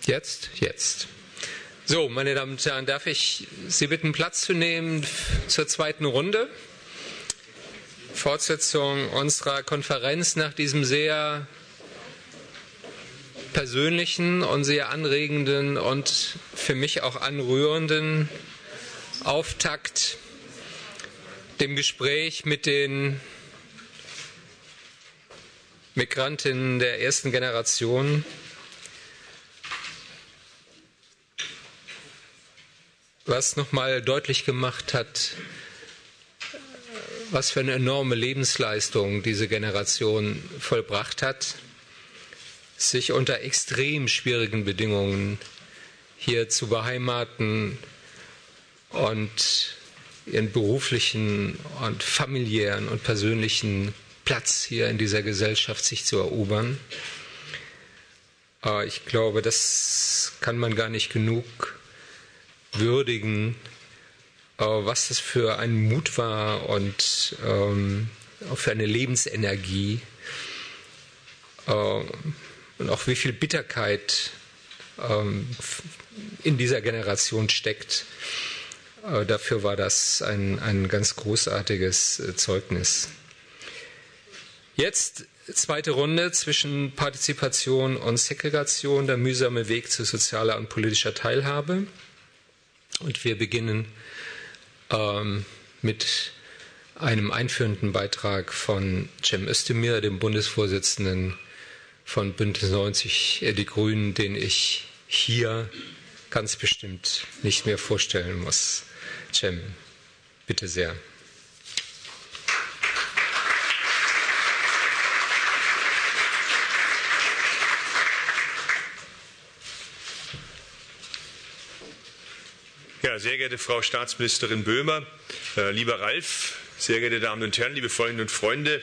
Jetzt. So, meine Damen und Herren, darf ich Sie bitten, Platz zu nehmen zur zweiten Runde? Fortsetzung unserer Konferenz nach diesem sehr persönlichen und sehr anregenden und für mich auch anrührenden Auftakt, dem Gespräch mit den Migrantinnen der ersten Generation. Was nochmal deutlich gemacht hat, was für eine enorme Lebensleistung diese Generation vollbracht hat, sich unter extrem schwierigen Bedingungen hier zu beheimaten und ihren beruflichen und familiären und persönlichen Platz hier in dieser Gesellschaft sich zu erobern. Ich glaube, das kann man gar nicht genug würdigen, was das für ein Mut war und auch für eine Lebensenergie und auch wie viel Bitterkeit in dieser Generation steckt. Dafür war das ein ganz großartiges Zeugnis. Jetzt zweite Runde zwischen Partizipation und Segregation, der mühsame Weg zu sozialer und politischer Teilhabe. Und wir beginnen mit einem einführenden Beitrag von Cem Özdemir, dem Bundesvorsitzenden von Bündnis 90 Die Grünen, den ich hier ganz bestimmt nicht mehr vorstellen muss. Cem, bitte sehr. Ja, sehr geehrte Frau Staatsministerin Böhmer, lieber Ralf, sehr geehrte Damen und Herren, liebe Freundinnen und Freunde,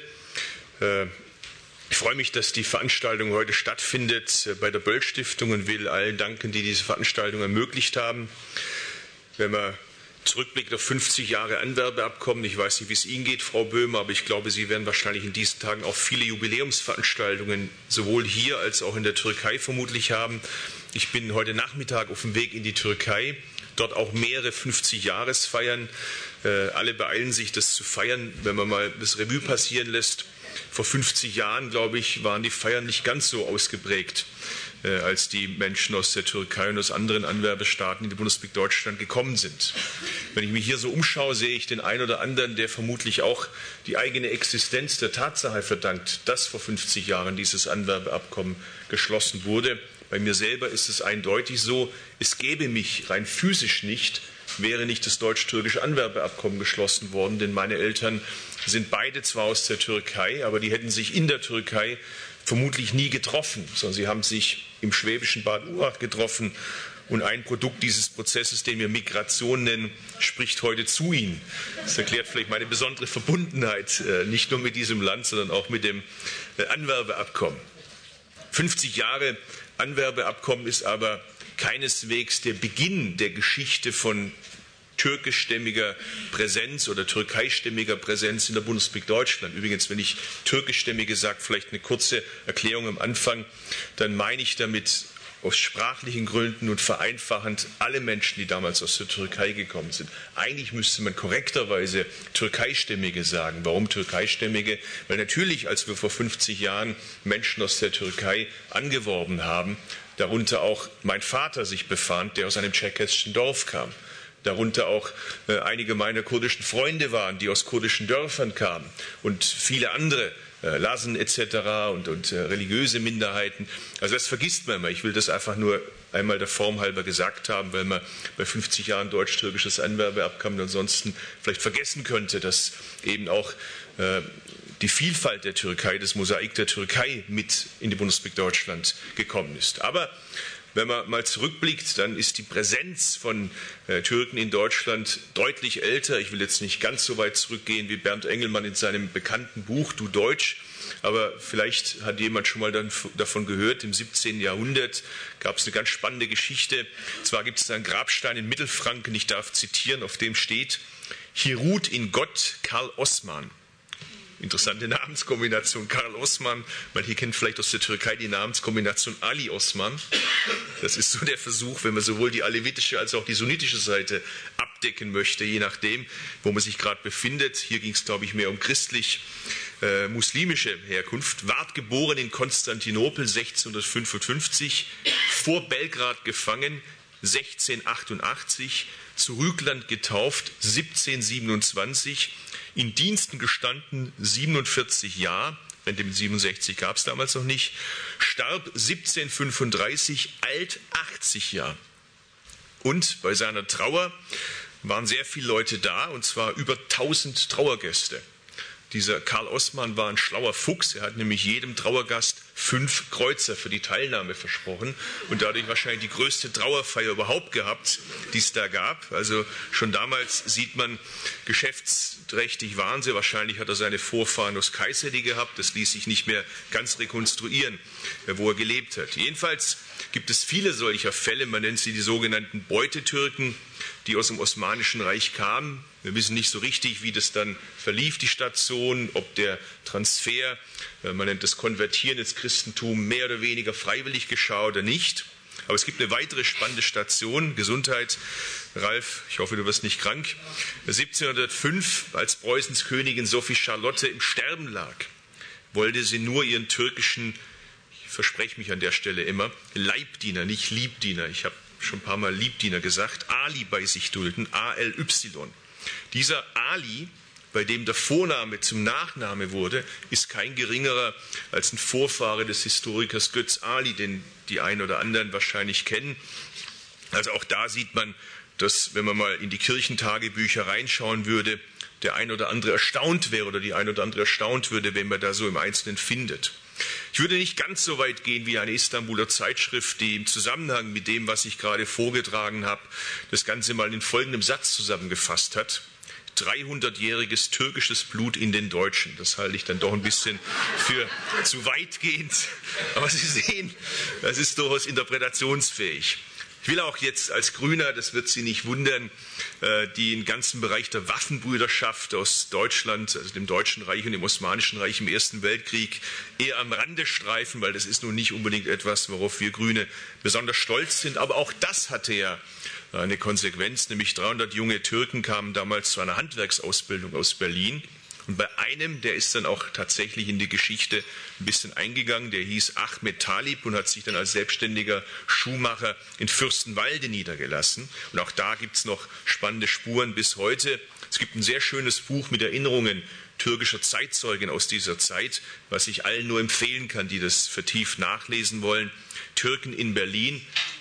ich freue mich, dass die Veranstaltung heute stattfindet bei der Böll-Stiftung und will allen danken, die diese Veranstaltung ermöglicht haben. Wenn man zurückblickt auf 50 Jahre Anwerbeabkommen, ich weiß nicht, wie es Ihnen geht, Frau Böhmer, aber ich glaube, Sie werden wahrscheinlich in diesen Tagen auch viele Jubiläumsveranstaltungen sowohl hier als auch in der Türkei vermutlich haben. Ich bin heute Nachmittag auf dem Weg in die Türkei. Dort auch mehrere 50-Jahresfeiern. Alle beeilen sich, das zu feiern. Wenn man mal das Revue passieren lässt, vor 50 Jahren, glaube ich, waren die Feiern nicht ganz so ausgeprägt, als die Menschen aus der Türkei und aus anderen Anwerbestaaten in die Bundesrepublik Deutschland gekommen sind. Wenn ich mich hier so umschaue, sehe ich den einen oder anderen, der vermutlich auch die eigene Existenz der Tatsache verdankt, dass vor 50 Jahren dieses Anwerbeabkommen geschlossen wurde. Bei mir selber ist es eindeutig so, es gäbe mich rein physisch nicht, wäre nicht das deutsch-türkische Anwerbeabkommen geschlossen worden, denn meine Eltern sind beide zwar aus der Türkei, aber die hätten sich in der Türkei vermutlich nie getroffen, sondern sie haben sich im schwäbischen Bad Urach getroffen und ein Produkt dieses Prozesses, den wir Migration nennen, spricht heute zu ihnen. Das erklärt vielleicht meine besondere Verbundenheit, nicht nur mit diesem Land, sondern auch mit dem Anwerbeabkommen. 50 Jahre Anwerbeabkommen ist aber keineswegs der Beginn der Geschichte von türkischstämmiger Präsenz oder türkeistämmiger Präsenz in der Bundesrepublik Deutschland. Übrigens, wenn ich türkischstämmige sage, vielleicht eine kurze Erklärung am Anfang, dann meine ich damit aus sprachlichen Gründen und vereinfachend alle Menschen, die damals aus der Türkei gekommen sind. Eigentlich müsste man korrekterweise Türkeistämmige sagen. Warum Türkeistämmige? Weil natürlich, als wir vor 50 Jahren Menschen aus der Türkei angeworben haben, darunter auch mein Vater sich befand, der aus einem tscherkesschen Dorf kam. Darunter auch einige meiner kurdischen Freunde waren, die aus kurdischen Dörfern kamen und viele andere, Lasen etc. und religiöse Minderheiten. Also das vergisst man immer. Ich will das einfach nur einmal der Form halber gesagt haben, weil man bei 50 Jahren deutsch-türkisches Anwerbeabkommen ansonsten vielleicht vergessen könnte, dass eben auch die Vielfalt der Türkei, das Mosaik der Türkei mit in die Bundesrepublik Deutschland gekommen ist. Aber wenn man mal zurückblickt, dann ist die Präsenz von Türken in Deutschland deutlich älter. Ich will jetzt nicht ganz so weit zurückgehen wie Bernd Engelmann in seinem bekannten Buch Du Deutsch, aber vielleicht hat jemand schon mal davon gehört, im 17. Jahrhundert gab es eine ganz spannende Geschichte. Zwar gibt es einen Grabstein in Mittelfranken, ich darf zitieren, auf dem steht: Hier ruht in Gott Karl Osman. interessante Namenskombination, Karl Osman. Manche kennen vielleicht aus der Türkei die Namenskombination Ali Osman. Das ist so der Versuch, wenn man sowohl die alevitische als auch die sunnitische Seite abdecken möchte, je nachdem, wo man sich gerade befindet. Hier ging es, glaube ich, mehr um christlich-muslimische Herkunft. Ward geboren in Konstantinopel 1655, vor Belgrad gefangen 1688, zu Rügland getauft 1727, in Diensten gestanden 47 Jahre, denn dem 67 gab es damals noch nicht, starb 1735, alt 80 Jahre. Und bei seiner Trauer waren sehr viele Leute da, und zwar über 1000 Trauergäste. Dieser Karl Osman war ein schlauer Fuchs, er hat nämlich jedem Trauergast 5 Kreuzer für die Teilnahme versprochen und dadurch wahrscheinlich die größte Trauerfeier überhaupt gehabt, die es da gab. Also schon damals sieht man, geschäftsträchtig waren sie. Wahrscheinlich hat er seine Vorfahren aus Kayseri gehabt, das ließ sich nicht mehr ganz rekonstruieren, wo er gelebt hat. Jedenfalls gibt es viele solcher Fälle, man nennt sie die sogenannten Beutetürken, die aus dem Osmanischen Reich kamen. Wir wissen nicht so richtig, wie das dann verlief, die Station, ob der Transfer, man nennt das Konvertieren ins Christentum, mehr oder weniger freiwillig geschah oder nicht. Aber es gibt eine weitere spannende Station, Gesundheit, Ralf, ich hoffe, du wirst nicht krank. 1705, als Preußens Königin Sophie Charlotte im Sterben lag, wollte sie nur ihren türkischen, ich verspreche mich an der Stelle immer, Leibdiener, nicht Liebdiener, ich habe schon ein paar Mal Liebdiener gesagt, Ali bei sich dulden, A-L-Y. Dieser Ali, bei dem der Vorname zum Nachname wurde, ist kein geringerer als ein Vorfahre des Historikers Götz Ali, den die einen oder anderen wahrscheinlich kennen. Also auch da sieht man, dass, wenn man mal in die Kirchentagebücher reinschauen würde, der ein oder andere erstaunt wäre oder die ein oder andere erstaunt würde, wenn man da so im Einzelnen findet. Ich würde nicht ganz so weit gehen wie eine Istanbuler Zeitschrift, die im Zusammenhang mit dem, was ich gerade vorgetragen habe, das Ganze mal in folgendem Satz zusammengefasst hat. 300-jähriges türkisches Blut in den Deutschen. Das halte ich dann doch ein bisschen für zu weitgehend. Aber Sie sehen, das ist durchaus interpretationsfähig. Ich will auch jetzt als Grüner, das wird Sie nicht wundern, den ganzen Bereich der Waffenbrüderschaft aus Deutschland, also dem Deutschen Reich und dem Osmanischen Reich im Ersten Weltkrieg, eher am Rande streifen, weil das ist nun nicht unbedingt etwas, worauf wir Grüne besonders stolz sind. Aber auch das hatte ja eine Konsequenz, nämlich 300 junge Türken kamen damals zu einer Handwerksausbildung aus Berlin. Und bei einem, der ist dann auch tatsächlich in die Geschichte ein bisschen eingegangen, der hieß Ahmed Talib und hat sich dann als selbstständiger Schuhmacher in Fürstenwalde niedergelassen. Und auch da gibt es noch spannende Spuren bis heute. Es gibt ein sehr schönes Buch mit Erinnerungen türkischer Zeitzeugen aus dieser Zeit, was ich allen nur empfehlen kann, die das vertieft nachlesen wollen. Türken in Berlin,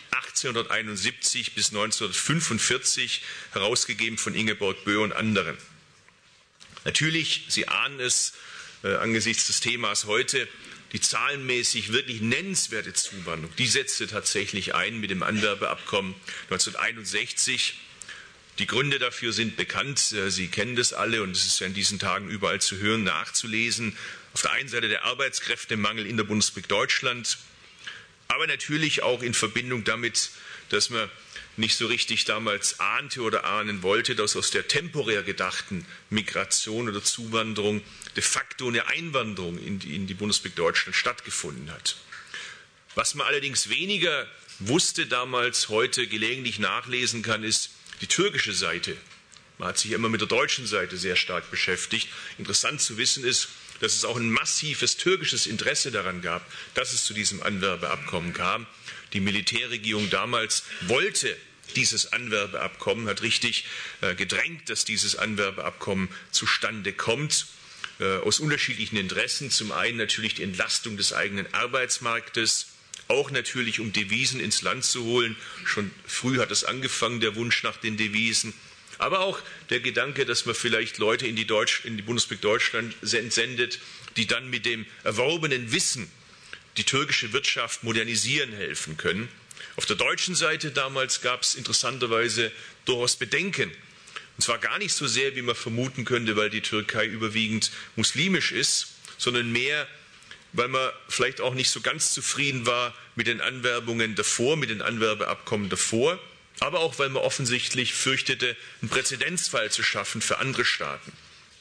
1871 bis 1945, herausgegeben von Ingeborg Böhe und anderen. Natürlich, Sie ahnen es, angesichts des Themas heute, die zahlenmäßig wirklich nennenswerte Zuwanderung, die setzte tatsächlich ein mit dem Anwerbeabkommen 1961. Die Gründe dafür sind bekannt, Sie kennen das alle und es ist ja in diesen Tagen überall zu hören, nachzulesen. Auf der einen Seite der Arbeitskräftemangel in der Bundesrepublik Deutschland, aber natürlich auch in Verbindung damit, dass man nicht so richtig damals ahnte oder ahnen wollte, dass aus der temporär gedachten Migration oder Zuwanderung de facto eine Einwanderung in die Bundesrepublik Deutschland stattgefunden hat. Was man allerdings weniger wusste damals, heute gelegentlich nachlesen kann, ist die türkische Seite. Man hat sich immer mit der deutschen Seite sehr stark beschäftigt. Interessant zu wissen ist, dass es auch ein massives türkisches Interesse daran gab, dass es zu diesem Anwerbeabkommen kam. Die Militärregierung damals wollte dieses Anwerbeabkommen, hat richtig gedrängt, dass dieses Anwerbeabkommen zustande kommt, aus unterschiedlichen Interessen. Zum einen natürlich die Entlastung des eigenen Arbeitsmarktes, auch natürlich um Devisen ins Land zu holen. Schon früh hat es angefangen, der Wunsch nach den Devisen. Aber auch der Gedanke, dass man vielleicht Leute in die Bundesrepublik Deutschland sendet, die dann mit dem erworbenen Wissen die türkische Wirtschaft modernisieren helfen können. Auf der deutschen Seite damals gab es interessanterweise durchaus Bedenken. Und zwar gar nicht so sehr, wie man vermuten könnte, weil die Türkei überwiegend muslimisch ist, sondern mehr, weil man vielleicht auch nicht so ganz zufrieden war mit den Anwerbungen davor, mit den Anwerbeabkommen davor, aber auch, weil man offensichtlich fürchtete, einen Präzedenzfall zu schaffen für andere Staaten.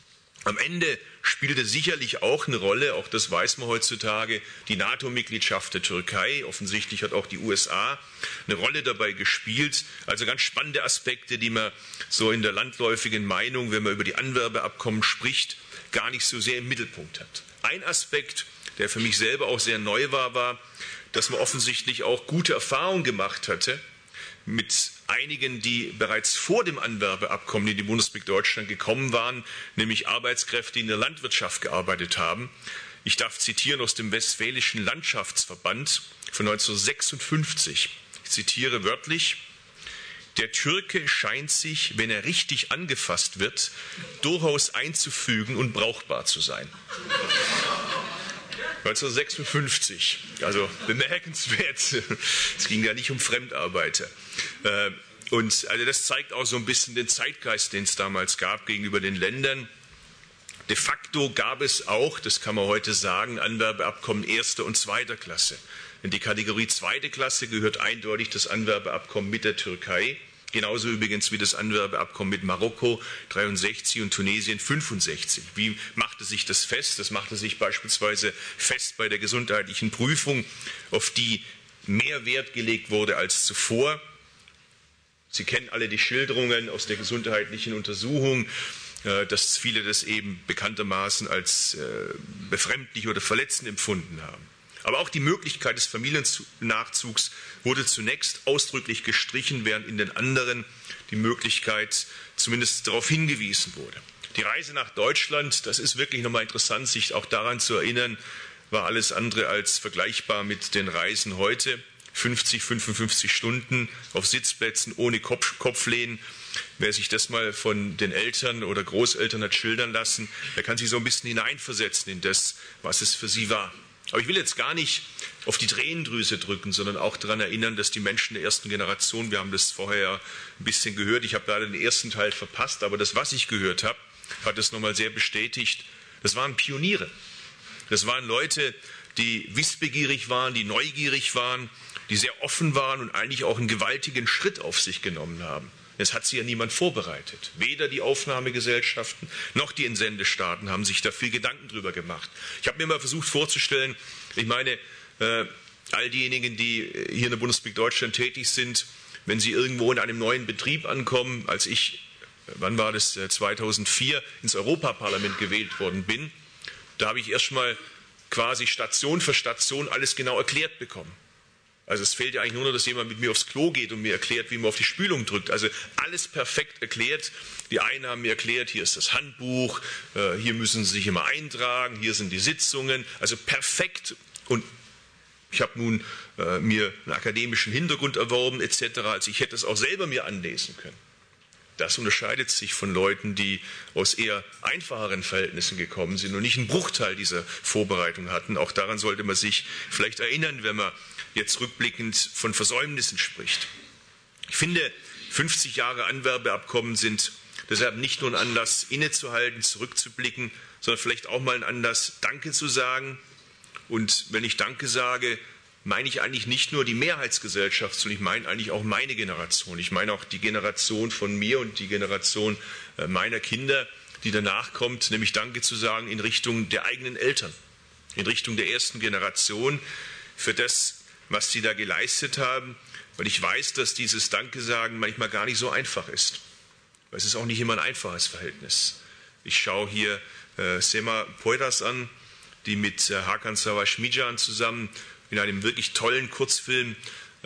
Am Ende spielte sicherlich auch eine Rolle, auch das weiß man heutzutage, die NATO-Mitgliedschaft der Türkei. Offensichtlich hat auch die USA eine Rolle dabei gespielt. Also ganz spannende Aspekte, die man so in der landläufigen Meinung, wenn man über die Anwerbeabkommen spricht, gar nicht so sehr im Mittelpunkt hat. Ein Aspekt, der für mich selber auch sehr neu war, dass man offensichtlich auch gute Erfahrungen gemacht hatte mit einigen, die bereits vor dem Anwerbeabkommen in die Bundesrepublik Deutschland gekommen waren, nämlich Arbeitskräfte, die in der Landwirtschaft gearbeitet haben. Ich darf zitieren aus dem Westfälischen Landschaftsverband von 1956. Ich zitiere wörtlich: Der Türke scheint sich, wenn er richtig angefasst wird, durchaus einzufügen und brauchbar zu sein. 1956, also bemerkenswert. Es ging ja nicht um Fremdarbeiter. Und also das zeigt auch so ein bisschen den Zeitgeist, den es damals gab gegenüber den Ländern. De facto gab es auch, das kann man heute sagen, Anwerbeabkommen erster und zweiter Klasse. In die Kategorie zweite Klasse gehört eindeutig das Anwerbeabkommen mit der Türkei. Genauso übrigens wie das Anwerbeabkommen mit Marokko 63 und Tunesien 65. Wie machte sich das fest? Das machte sich beispielsweise fest bei der gesundheitlichen Prüfung, auf die mehr Wert gelegt wurde als zuvor. Sie kennen alle die Schilderungen aus der gesundheitlichen Untersuchung, dass viele das eben bekanntermaßen als befremdlich oder verletzend empfunden haben. Aber auch die Möglichkeit des Familiennachzugs wurde zunächst ausdrücklich gestrichen, während in den anderen die Möglichkeit zumindest darauf hingewiesen wurde. Die Reise nach Deutschland, das ist wirklich nochmal interessant, sich auch daran zu erinnern, war alles andere als vergleichbar mit den Reisen heute. 50, 55 Stunden auf Sitzplätzen ohne Kopflehnen. Wer sich das mal von den Eltern oder Großeltern hat schildern lassen, der kann sich so ein bisschen hineinversetzen in das, was es für sie war. Aber ich will jetzt gar nicht auf die Tränendrüse drücken, sondern auch daran erinnern, dass die Menschen der ersten Generation, wir haben das vorher ja ein bisschen gehört, ich habe leider den ersten Teil verpasst, aber das, was ich gehört habe, hat es nochmal sehr bestätigt. Das waren Pioniere. Das waren Leute, die wissbegierig waren, die neugierig waren, die sehr offen waren und eigentlich auch einen gewaltigen Schritt auf sich genommen haben. Es hat sie ja niemand vorbereitet. Weder die Aufnahmegesellschaften noch die Entsendestaaten haben sich da viel Gedanken drüber gemacht. Ich habe mir mal versucht vorzustellen, ich meine, all diejenigen, die hier in der Bundesrepublik Deutschland tätig sind, wenn sie irgendwo in einem neuen Betrieb ankommen, als ich, wann war das, 2004 ins Europaparlament gewählt worden bin, da habe ich erst mal quasi Station für Station alles genau erklärt bekommen. Also es fehlt ja eigentlich nur noch, dass jemand mit mir aufs Klo geht und mir erklärt, wie man auf die Spülung drückt. Also alles perfekt erklärt. Die einen haben mir erklärt, hier ist das Handbuch, hier müssen Sie sich immer eintragen, hier sind die Sitzungen. Also perfekt. Und ich habe nun mir einen akademischen Hintergrund erworben etc. Also ich hätte es auch selber mir anlesen können. Das unterscheidet sich von Leuten, die aus eher einfacheren Verhältnissen gekommen sind und nicht einen Bruchteil dieser Vorbereitung hatten. Auch daran sollte man sich vielleicht erinnern, wenn man jetzt rückblickend von Versäumnissen spricht. Ich finde, 50 Jahre Anwerbeabkommen sind deshalb nicht nur ein Anlass, innezuhalten, zurückzublicken, sondern vielleicht auch mal ein Anlass, Danke zu sagen. Und wenn ich Danke sage, meine ich eigentlich nicht nur die Mehrheitsgesellschaft, sondern ich meine eigentlich auch meine Generation. Ich meine auch die Generation von mir und die Generation meiner Kinder, die danach kommt, nämlich Danke zu sagen in Richtung der eigenen Eltern, in Richtung der ersten Generation für das, was sie da geleistet haben. Weil ich weiß, dass dieses Danke sagen manchmal gar nicht so einfach ist. Weil es ist auch nicht immer ein einfaches Verhältnis. Ich schaue hier Sema Poyraz an, die mit Hakan Savaş-Mican zusammen in einem wirklich tollen Kurzfilm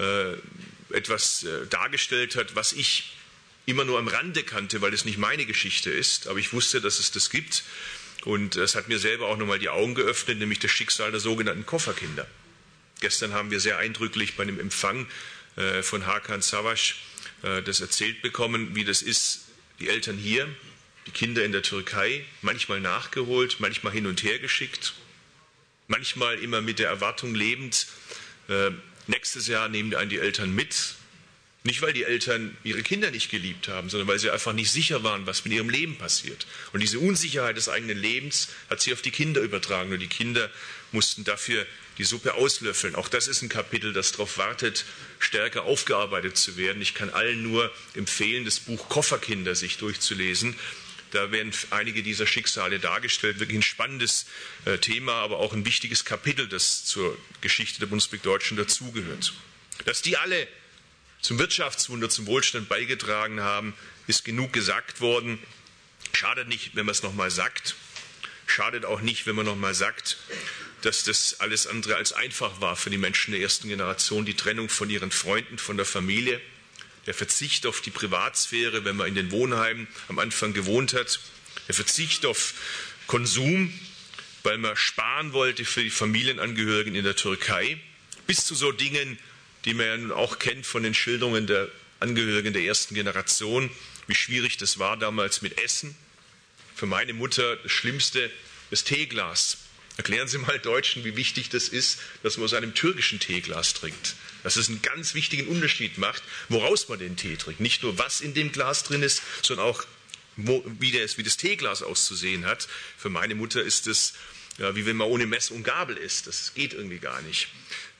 etwas dargestellt hat, was ich immer nur am Rande kannte, weil es nicht meine Geschichte ist. Aber ich wusste, dass es das gibt. Und es hat mir selber auch nochmal die Augen geöffnet, nämlich das Schicksal der sogenannten Kofferkinder. Gestern haben wir sehr eindrücklich bei einem Empfang von Hakan Savaş das erzählt bekommen, wie das ist, die Eltern hier, die Kinder in der Türkei, manchmal nachgeholt, manchmal hin und her geschickt, manchmal immer mit der Erwartung lebend, nächstes Jahr nehmen einen die Eltern mit. Nicht, weil die Eltern ihre Kinder nicht geliebt haben, sondern weil sie einfach nicht sicher waren, was mit ihrem Leben passiert. Und diese Unsicherheit des eigenen Lebens hat sie auf die Kinder übertragen. Und die Kinder mussten dafür die Suppe auslöffeln. Auch das ist ein Kapitel, das darauf wartet, stärker aufgearbeitet zu werden. Ich kann allen nur empfehlen, das Buch Kofferkinder sich durchzulesen. Da werden einige dieser Schicksale dargestellt. Wirklich ein spannendes Thema, aber auch ein wichtiges Kapitel, das zur Geschichte der Bundesrepublik Deutschland dazugehört. Dass die alle zum Wirtschaftswunder, zum Wohlstand beigetragen haben, ist genug gesagt worden. Schadet nicht, wenn man es nochmal sagt. Schadet auch nicht, wenn man nochmal sagt, dass das alles andere als einfach war für die Menschen der ersten Generation. Die Trennung von ihren Freunden, von der Familie, der Verzicht auf die Privatsphäre, wenn man in den Wohnheimen am Anfang gewohnt hat, der Verzicht auf Konsum, weil man sparen wollte für die Familienangehörigen in der Türkei, bis zu so Dingen, die man ja nun auch kennt von den Schilderungen der Angehörigen der ersten Generation, wie schwierig das war damals mit Essen. Für meine Mutter das Schlimmste, das Teeglas. Erklären Sie mal Deutschen, wie wichtig das ist, dass man aus einem türkischen Teeglas trinkt. Dass es einen ganz wichtigen Unterschied macht, woraus man den Tee trinkt. Nicht nur, was in dem Glas drin ist, sondern auch, wie das Teeglas auszusehen hat. Für meine Mutter ist es, ja, wie wenn man ohne Messer und Gabel isst. Das geht irgendwie gar nicht.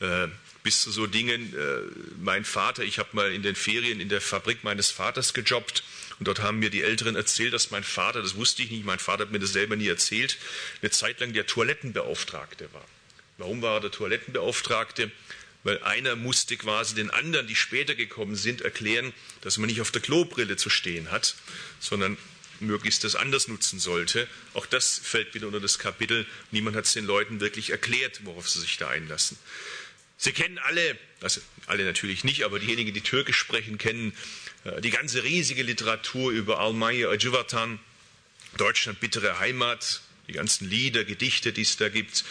Bis zu so Dingen, mein Vater, ich habe mal in den Ferien in der Fabrik meines Vaters gejobbt. Und dort haben mir die Älteren erzählt, dass mein Vater, das wusste ich nicht, mein Vater hat mir das selber nie erzählt, eine Zeit lang der Toilettenbeauftragte war. Warum war er der Toilettenbeauftragte? Weil einer musste quasi den anderen, die später gekommen sind, erklären, dass man nicht auf der Klobrille zu stehen hat, sondern möglichst das anders nutzen sollte. Auch das fällt wieder unter das Kapitel. Niemand hat es den Leuten wirklich erklärt, worauf sie sich da einlassen. Sie kennen alle, also alle natürlich nicht, aber diejenigen, die Türkisch sprechen, kennen die ganze riesige Literatur über Almanya Acıvatan, Deutschland bittere Heimat, die ganzen Lieder, Gedichte, die es da gibt,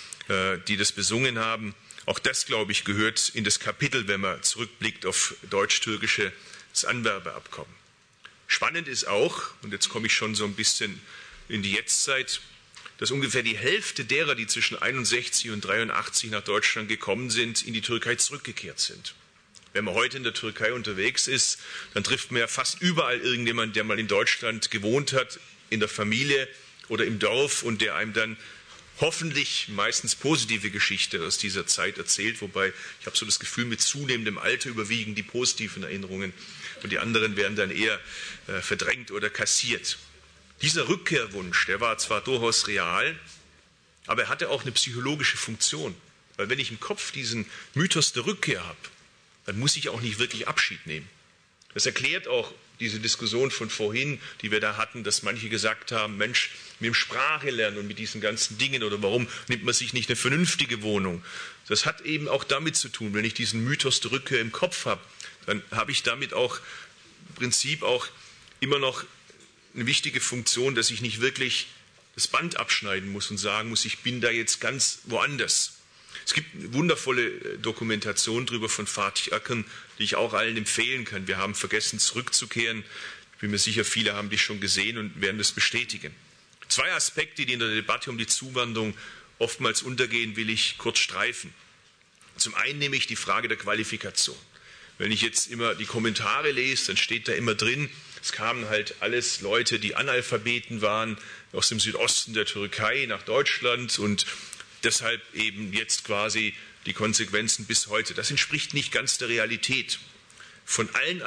die das besungen haben. Auch das, glaube ich, gehört in das Kapitel, wenn man zurückblickt auf deutsch-türkisches Anwerbeabkommen. Spannend ist auch, und jetzt komme ich schon so ein bisschen in die Jetztzeit, dass ungefähr die Hälfte derer, die zwischen 61 und 83 nach Deutschland gekommen sind, in die Türkei zurückgekehrt sind. Wenn man heute in der Türkei unterwegs ist, dann trifft man ja fast überall irgendjemanden, der mal in Deutschland gewohnt hat, in der Familie oder im Dorf und der einem dann hoffentlich meistens positive Geschichte aus dieser Zeit erzählt, wobei ich habe so das Gefühl, mit zunehmendem Alter überwiegen die positiven Erinnerungen und die anderen werden dann eher verdrängt oder kassiert. Dieser Rückkehrwunsch, der war zwar durchaus real, aber er hatte auch eine psychologische Funktion. Weil wenn ich im Kopf diesen Mythos der Rückkehr habe, dann muss ich auch nicht wirklich Abschied nehmen. Das erklärt auch diese Diskussion von vorhin, die wir da hatten, dass manche gesagt haben, Mensch, mit dem Sprache lernen und mit diesen ganzen Dingen oder warum nimmt man sich nicht eine vernünftige Wohnung? Das hat eben auch damit zu tun, wenn ich diesen Mythos der Rückkehr im Kopf habe, dann habe ich damit auch im Prinzip auch immer noch eine wichtige Funktion, dass ich nicht wirklich das Band abschneiden muss und sagen muss, ich bin da jetzt ganz woanders. Es gibt eine wundervolle Dokumentation darüber von Fatih Akın, die ich auch allen empfehlen kann. Wir haben vergessen, zurückzukehren. Ich bin mir sicher, viele haben die schon gesehen und werden das bestätigen. Zwei Aspekte, die in der Debatte um die Zuwanderung oftmals untergehen, will ich kurz streifen. Zum einen nämlich die Frage der Qualifikation. Wenn ich jetzt immer die Kommentare lese, dann steht da immer drin, es kamen halt alles Leute, die Analphabeten waren, aus dem Südosten der Türkei nach Deutschland und deshalb eben jetzt quasi die Konsequenzen bis heute. Das entspricht nicht ganz der Realität. Von allen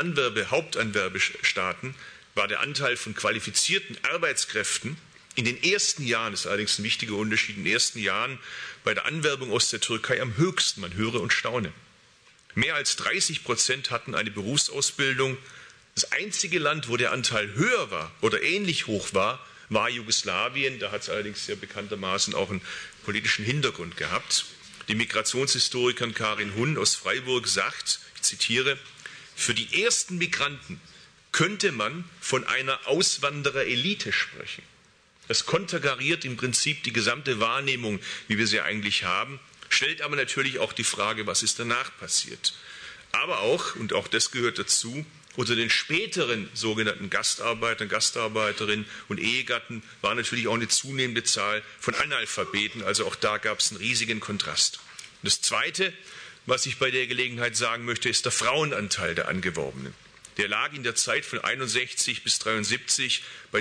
Hauptanwerbestaaten war der Anteil von qualifizierten Arbeitskräften in den ersten Jahren, das ist allerdings ein wichtiger Unterschied, in den ersten Jahren bei der Anwerbung aus der Türkei am höchsten. Man höre und staune. Mehr als 30% hatten eine Berufsausbildung. Das einzige Land, wo der Anteil höher war oder ähnlich hoch war, war Jugoslawien. Da hat es allerdings ja bekanntermaßen auch einen politischen Hintergrund gehabt. Die Migrationshistorikerin Karin Hunn aus Freiburg sagt, ich zitiere, für die ersten Migranten könnte man von einer Auswandererelite sprechen. Das konterkariert im Prinzip die gesamte Wahrnehmung, wie wir sie eigentlich haben, stellt aber natürlich auch die Frage, was ist danach passiert. Aber auch, und auch das gehört dazu, unter den späteren sogenannten Gastarbeitern, Gastarbeiterinnen und Ehegatten war natürlich auch eine zunehmende Zahl von Analphabeten. Also auch da gab es einen riesigen Kontrast. Und das Zweite, was ich bei der Gelegenheit sagen möchte, ist der Frauenanteil der Angeworbenen. Der lag in der Zeit von 61 bis 73 bei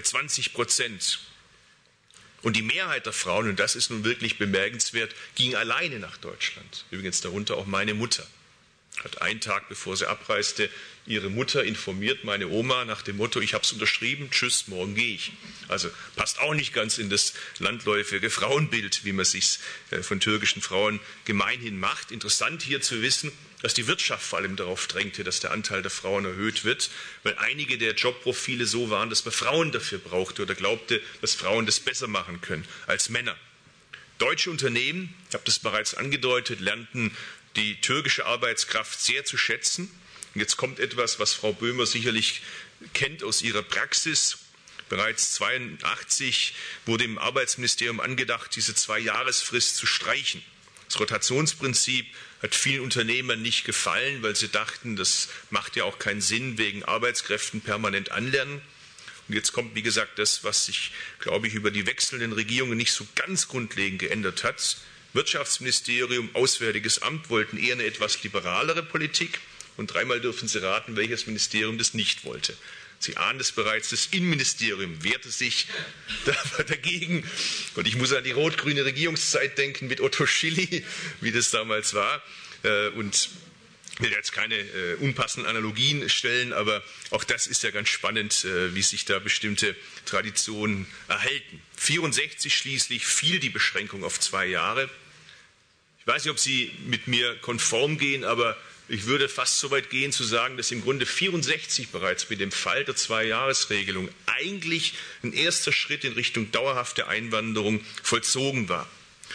20%. Und die Mehrheit der Frauen, und das ist nun wirklich bemerkenswert, ging alleine nach Deutschland. Übrigens darunter auch meine Mutter. Hat einen Tag, bevor sie abreiste, ihre Mutter informiert, meine Oma, nach dem Motto, ich habe es unterschrieben, tschüss, morgen gehe ich. Also passt auch nicht ganz in das landläufige Frauenbild, wie man es sich von türkischen Frauen gemeinhin macht. Interessant hier zu wissen, dass die Wirtschaft vor allem darauf drängte, dass der Anteil der Frauen erhöht wird, weil einige der Jobprofile so waren, dass man Frauen dafür brauchte oder glaubte, dass Frauen das besser machen können als Männer. Deutsche Unternehmen, ich habe das bereits angedeutet, lernten die türkische Arbeitskraft sehr zu schätzen. Und jetzt kommt etwas, was Frau Böhmer sicherlich kennt aus ihrer Praxis. Bereits 1982 wurde im Arbeitsministerium angedacht, diese 2-Jahresfrist zu streichen. Das Rotationsprinzip hat vielen Unternehmern nicht gefallen, weil sie dachten, das macht ja auch keinen Sinn, wegen Arbeitskräften permanent anlernen. Und jetzt kommt, wie gesagt, das, was sich, glaube ich, über die wechselnden Regierungen nicht so ganz grundlegend geändert hat. Wirtschaftsministerium, Auswärtiges Amt wollten eher eine etwas liberalere Politik. Und dreimal dürfen Sie raten, welches Ministerium das nicht wollte. Sie ahnen es bereits, das Innenministerium wehrte sich dagegen. Und ich muss an die rot-grüne Regierungszeit denken mit Otto Schily, wie das damals war. Und ich will jetzt keine unpassenden Analogien stellen, aber auch das ist ja ganz spannend, wie sich da bestimmte Traditionen erhalten. 1964 schließlich fiel die Beschränkung auf 2 Jahre. Ich weiß nicht, ob Sie mit mir konform gehen, aber ich würde fast so weit gehen zu sagen, dass im Grunde 1964 bereits mit dem Fall der 2-Jahres-Regelung eigentlich ein erster Schritt in Richtung dauerhafte Einwanderung vollzogen war.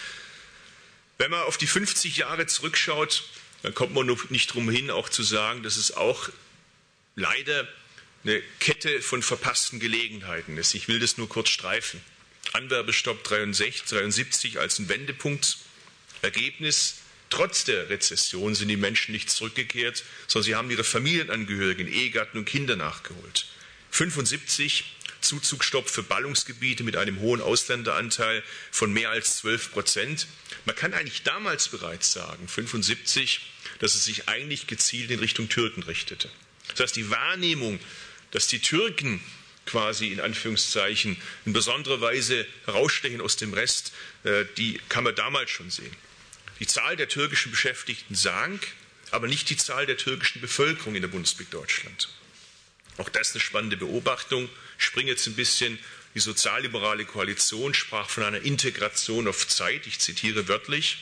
Wenn man auf die 50 Jahre zurückschaut, dann kommt man nicht drum hin, auch zu sagen, dass es auch leider eine Kette von verpassten Gelegenheiten ist. Ich will das nur kurz streifen. Anwerbestopp 73 als ein Wendepunkt. Ergebnis, trotz der Rezession sind die Menschen nicht zurückgekehrt, sondern sie haben ihre Familienangehörigen, Ehegatten und Kinder nachgeholt. 75 Zuzugstopp für Ballungsgebiete mit einem hohen Ausländeranteil von mehr als 12%. Man kann eigentlich damals bereits sagen, 75, dass es sich eigentlich gezielt in Richtung Türken richtete. Das heißt, die Wahrnehmung, dass die Türken quasi in Anführungszeichen in besonderer Weise herausstechen aus dem Rest, die kann man damals schon sehen. Die Zahl der türkischen Beschäftigten sank, aber nicht die Zahl der türkischen Bevölkerung in der Bundesrepublik Deutschland. Auch das ist eine spannende Beobachtung. Ich springe jetzt ein bisschen. Die sozialliberale Koalition sprach von einer Integration auf Zeit. Ich zitiere wörtlich.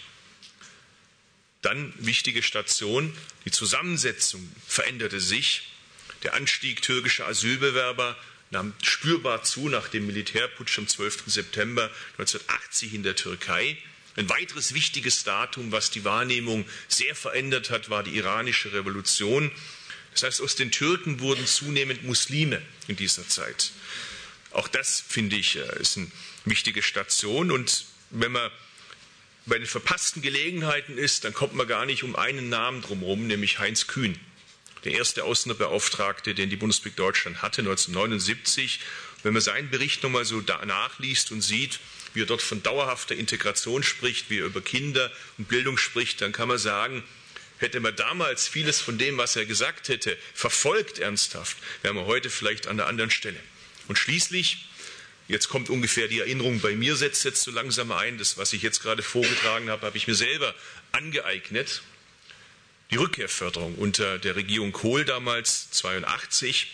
Dann wichtige Station. Die Zusammensetzung veränderte sich. Der Anstieg türkischer Asylbewerber nahm spürbar zu nach dem Militärputsch am 12. September 1980 in der Türkei. Ein weiteres wichtiges Datum, was die Wahrnehmung sehr verändert hat, war die iranische Revolution. Das heißt, aus den Türken wurden zunehmend Muslime in dieser Zeit. Auch das, finde ich, ist eine wichtige Station. Und wenn man bei den verpassten Gelegenheiten ist, dann kommt man gar nicht um einen Namen drumherum, nämlich Heinz Kühn, der erste Ausländerbeauftragte, den die Bundesrepublik Deutschland hatte, 1979. Wenn man seinen Bericht nochmal so nachliest und sieht, wie er dort von dauerhafter Integration spricht, wie er über Kinder und Bildung spricht, dann kann man sagen, hätte man damals vieles von dem, was er gesagt hätte, verfolgt ernsthaft, wären wir heute vielleicht an einer anderen Stelle. Und schließlich, jetzt kommt ungefähr die Erinnerung bei mir, setzt jetzt so langsam ein, das, was ich jetzt gerade vorgetragen habe, habe ich mir selber angeeignet. Die Rückkehrförderung unter der Regierung Kohl damals, 1982.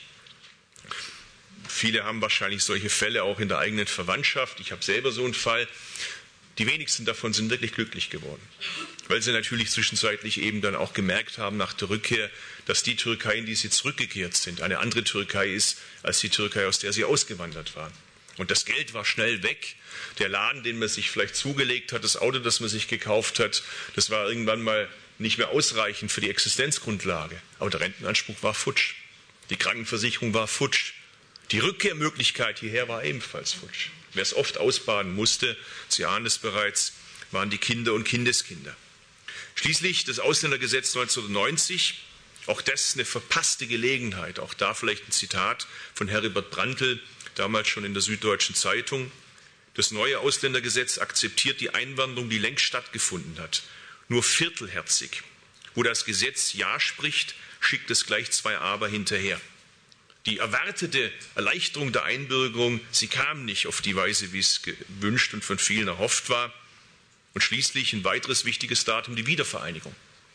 Viele haben wahrscheinlich solche Fälle auch in der eigenen Verwandtschaft. Ich habe selber so einen Fall. Die wenigsten davon sind wirklich glücklich geworden, weil sie natürlich zwischenzeitlich eben dann auch gemerkt haben nach der Rückkehr, dass die Türkei, in die sie zurückgekehrt sind, eine andere Türkei ist als die Türkei, aus der sie ausgewandert waren. Und das Geld war schnell weg. Der Laden, den man sich vielleicht zugelegt hat, das Auto, das man sich gekauft hat, das war irgendwann mal nicht mehr ausreichend für die Existenzgrundlage. Aber der Rentenanspruch war futsch. Die Krankenversicherung war futsch. Die Rückkehrmöglichkeit hierher war ebenfalls futsch. Wer es oft ausbaden musste, Sie ahnen es bereits, waren die Kinder und Kindeskinder. Schließlich das Ausländergesetz 1990, auch das eine verpasste Gelegenheit. Auch da vielleicht ein Zitat von Heribert Brandl, damals schon in der Süddeutschen Zeitung. Das neue Ausländergesetz akzeptiert die Einwanderung, die längst stattgefunden hat, nur viertelherzig. Wo das Gesetz Ja spricht, schickt es gleich 2 Aber hinterher. Die erwartete Erleichterung der Einbürgerung, sie kam nicht auf die Weise, wie es gewünscht und von vielen erhofft war. Und schließlich ein weiteres wichtiges Datum, die Wiedervereinigung.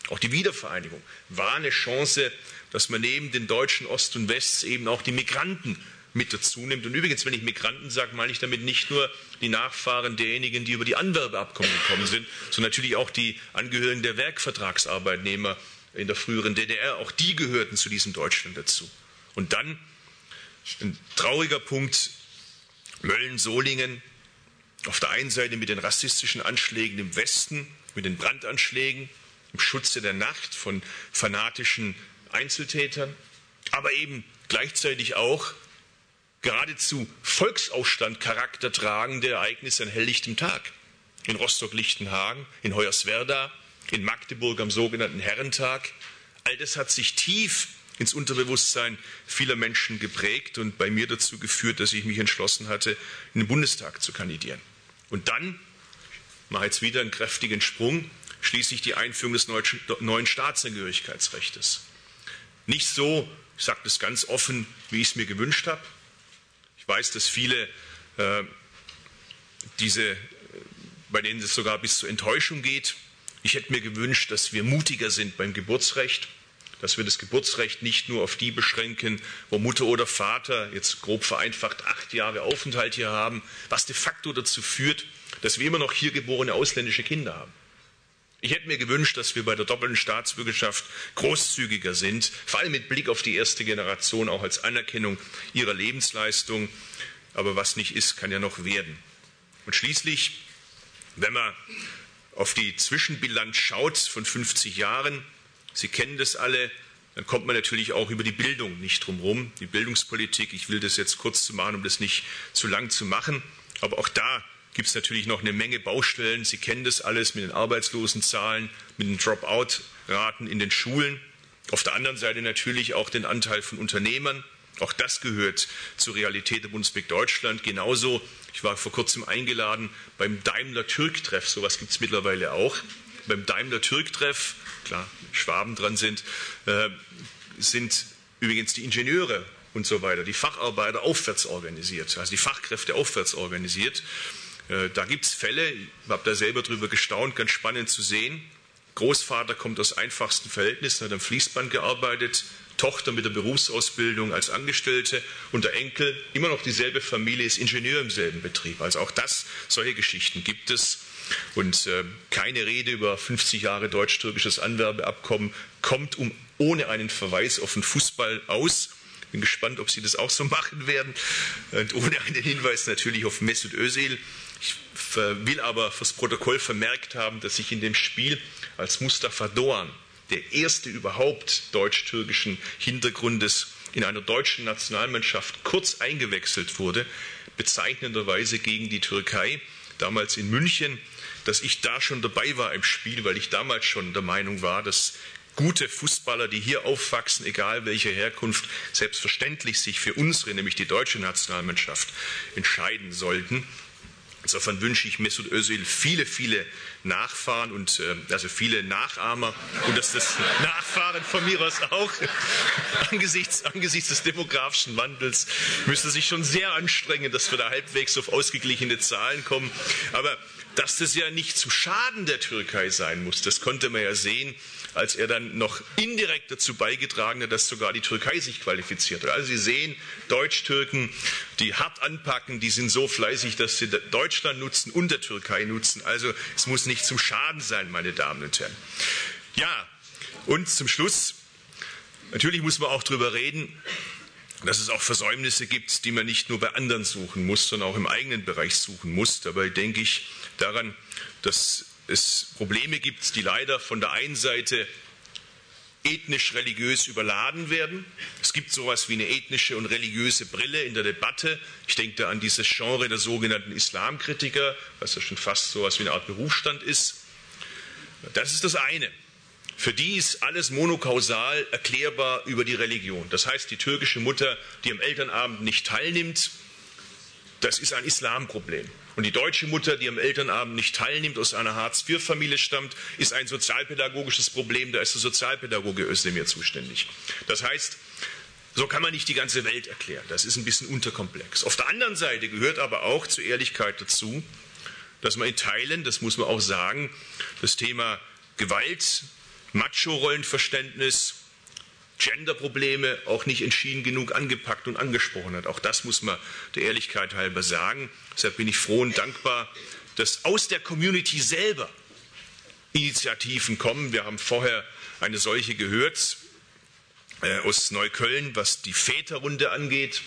Auch die Wiedervereinigung war eine Chance, dass man neben den Deutschen Ost und West eben auch die Migranten mit dazu nimmt. Und übrigens, wenn ich Migranten sage, meine ich damit nicht nur die Nachfahren derjenigen, die über die Anwerbeabkommen gekommen sind, sondern natürlich auch die Angehörigen der Werkvertragsarbeitnehmer in der früheren DDR. Auch die gehörten zu diesem Deutschland dazu. Und dann ein trauriger Punkt, Mölln-Solingen, auf der einen Seite mit den rassistischen Anschlägen im Westen, mit den Brandanschlägen, im Schutze der Nacht von fanatischen Einzeltätern, aber eben gleichzeitig auch geradezu Volksaufstand-Charakter tragende Ereignisse an helllichtem Tag. In Rostock-Lichtenhagen, in Hoyerswerda, in Magdeburg am sogenannten Herrentag. All das hat sich tief ins Unterbewusstsein vieler Menschen geprägt und bei mir dazu geführt, dass ich mich entschlossen hatte, in den Bundestag zu kandidieren. Und dann, ich mache jetzt wieder einen kräftigen Sprung, schließlich die Einführung des neuen Staatsangehörigkeitsrechts. Nicht so, ich sage das ganz offen, wie ich es mir gewünscht habe. Ich weiß, dass viele bei denen es sogar bis zur Enttäuschung geht. Ich hätte mir gewünscht, dass wir mutiger sind beim Geburtsrecht, dass wir das Geburtsrecht nicht nur auf die beschränken, wo Mutter oder Vater, jetzt grob vereinfacht, 8 Jahre Aufenthalt hier haben, was de facto dazu führt, dass wir immer noch hier geborene ausländische Kinder haben. Ich hätte mir gewünscht, dass wir bei der doppelten Staatsbürgerschaft großzügiger sind, vor allem mit Blick auf die erste Generation, auch als Anerkennung ihrer Lebensleistung. Aber was nicht ist, kann ja noch werden. Und schließlich, wenn man auf die Zwischenbilanz schaut von 50 Jahren, Sie kennen das alle, dann kommt man natürlich auch über die Bildung nicht drum herum. Die Bildungspolitik, ich will das jetzt kurz zu machen, um das nicht zu lang zu machen, aber auch da gibt es natürlich noch eine Menge Baustellen. Sie kennen das alles mit den Arbeitslosenzahlen, mit den Dropout-Raten in den Schulen. Auf der anderen Seite natürlich auch den Anteil von Unternehmern. Auch das gehört zur Realität der Bundesrepublik Deutschland. Genauso, ich war vor kurzem eingeladen beim Daimler-Türk-Treff, sowas gibt es mittlerweile auch. Beim Daimler-Türk-Treff, klar, Schwaben dran sind übrigens die Ingenieure und so weiter, die Facharbeiter aufwärts organisiert, also die Fachkräfte aufwärts organisiert. Da gibt es Fälle, ich habe da selber drüber gestaunt, ganz spannend zu sehen. Großvater kommt aus einfachsten Verhältnissen, hat am Fließband gearbeitet, Tochter mit der Berufsausbildung als Angestellte und der Enkel, immer noch dieselbe Familie, ist Ingenieur im selben Betrieb. Also auch solche Geschichten gibt es. Und keine Rede über 50 Jahre deutsch-türkisches Anwerbeabkommen kommt ohne einen Verweis auf den Fußball aus. Bin gespannt, ob Sie das auch so machen werden. Und ohne einen Hinweis natürlich auf Mesut Özil. Ich will aber fürs Protokoll vermerkt haben, dass ich in dem Spiel als Mustafa Doğan, der erste überhaupt deutsch-türkischen Hintergrundes, in einer deutschen Nationalmannschaft kurz eingewechselt wurde, bezeichnenderweise gegen die Türkei, damals in München, dass ich da schon dabei war im Spiel, weil ich damals schon der Meinung war, dass gute Fußballer, die hier aufwachsen, egal welcher Herkunft, selbstverständlich sich für unsere, nämlich die deutsche Nationalmannschaft, entscheiden sollten. Insofern wünsche ich Mesut Özil viele, viele Nachfahren und also viele Nachahmer und dass das Nachfahren von mir aus auch angesichts des demografischen Wandels müsste sich schon sehr anstrengen, dass wir da halbwegs auf ausgeglichene Zahlen kommen. Aber dass das ja nicht zu Schaden der Türkei sein muss, das konnte man ja sehen, als er dann noch indirekt dazu beigetragen hat, dass sogar die Türkei sich qualifiziert hat. Also Sie sehen, Deutsch-Türken, die hart anpacken, die sind so fleißig, dass sie Deutschland nutzen und der Türkei nutzen. Also es muss nicht zum Schaden sein, meine Damen und Herren. Ja, und zum Schluss, natürlich muss man auch darüber reden, dass es auch Versäumnisse gibt, die man nicht nur bei anderen suchen muss, sondern auch im eigenen Bereich suchen muss. Dabei denke ich daran, dass es Probleme gibt, die leider von der einen Seite ethnisch-religiös überladen werden. Es gibt sowas wie eine ethnische und religiöse Brille in der Debatte. Ich denke da an dieses Genre der sogenannten Islamkritiker, was ja schon fast sowas wie eine Art Berufsstand ist. Das ist das eine. Für die ist alles monokausal erklärbar über die Religion. Das heißt, die türkische Mutter, die am Elternabend nicht teilnimmt, das ist ein Islamproblem. Und die deutsche Mutter, die am Elternabend nicht teilnimmt, aus einer Hartz-IV-Familie stammt, ist ein sozialpädagogisches Problem. Da ist der Sozialpädagoge Özdemir zuständig. Das heißt, so kann man nicht die ganze Welt erklären. Das ist ein bisschen unterkomplex. Auf der anderen Seite gehört aber auch zur Ehrlichkeit dazu, dass man in Teilen, das muss man auch sagen, das Thema Gewalt Macho-Rollenverständnis, Genderprobleme auch nicht entschieden genug angepackt und angesprochen hat. Auch das muss man der Ehrlichkeit halber sagen. Deshalb bin ich froh und dankbar, dass aus der Community selber Initiativen kommen. Wir haben vorher eine solche gehört aus Neukölln, was die Väterrunde angeht,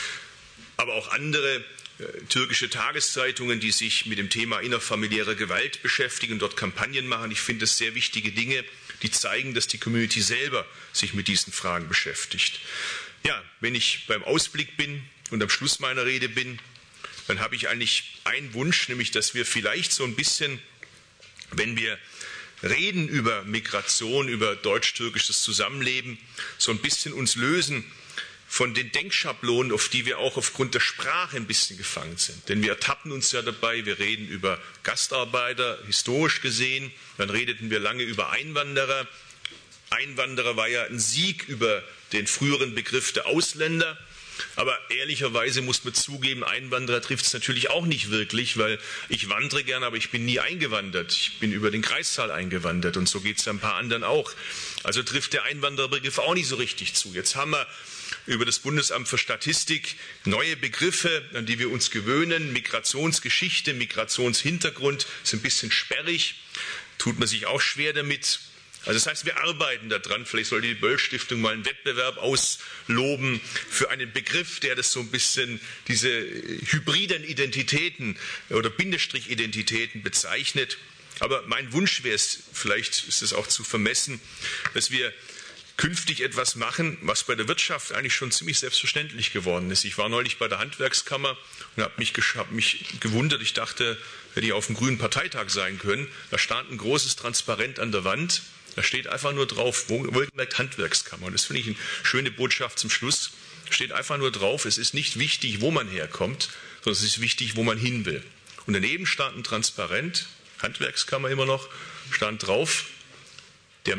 aber auch andere türkische Tageszeitungen, die sich mit dem Thema innerfamiliäre Gewalt beschäftigen und dort Kampagnen machen. Ich finde das sehr wichtige Dinge, die zeigen, dass die Community selber sich mit diesen Fragen beschäftigt. Ja, wenn ich beim Ausblick bin und am Schluss meiner Rede bin, dann habe ich eigentlich einen Wunsch, nämlich dass wir vielleicht so ein bisschen, wenn wir reden über Migration, über deutsch-türkisches Zusammenleben, so ein bisschen uns lösen von den Denkschablonen, auf die wir auch aufgrund der Sprache ein bisschen gefangen sind. Denn wir ertappen uns ja dabei, wir reden über Gastarbeiter, historisch gesehen, dann redeten wir lange über Einwanderer. Einwanderer war ja ein Sieg über den früheren Begriff der Ausländer. Aber ehrlicherweise muss man zugeben, Einwanderer trifft es natürlich auch nicht wirklich, weil ich wandere gern, aber ich bin nie eingewandert. Ich bin über den Kreissaal eingewandert und so geht es ein paar anderen auch. Also trifft der Einwandererbegriff auch nicht so richtig zu. Jetzt haben wir über das Bundesamt für Statistik neue Begriffe, an die wir uns gewöhnen. Migrationsgeschichte, Migrationshintergrund ist ein bisschen sperrig, tut man sich auch schwer damit. Also das heißt, wir arbeiten daran. Vielleicht sollte die Böll-Stiftung mal einen Wettbewerb ausloben für einen Begriff, der das so ein bisschen, diese hybriden Identitäten oder Bindestrich-Identitäten bezeichnet. Aber mein Wunsch wäre es, vielleicht ist es auch zu vermessen, dass wir künftig etwas machen, was bei der Wirtschaft eigentlich schon ziemlich selbstverständlich geworden ist. Ich war neulich bei der Handwerkskammer und habe mich gewundert. Ich dachte, hätte ich auf dem Grünen Parteitag sein können. Da stand ein großes Transparent an der Wand. Da steht einfach nur drauf, wohlgemerkt Handwerkskammer. Und das finde ich eine schöne Botschaft zum Schluss. Da steht einfach nur drauf, es ist nicht wichtig, wo man herkommt, sondern es ist wichtig, wo man hin will. Und daneben stand ein Transparent, Handwerkskammer immer noch, stand drauf, der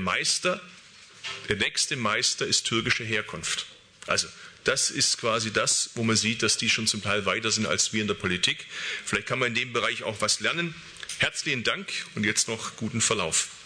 nächste Meister ist türkische Herkunft. Also das ist quasi das, wo man sieht, dass die schon zum Teil weiter sind als wir in der Politik. Vielleicht kann man in dem Bereich auch was lernen. Herzlichen Dank und jetzt noch guten Verlauf.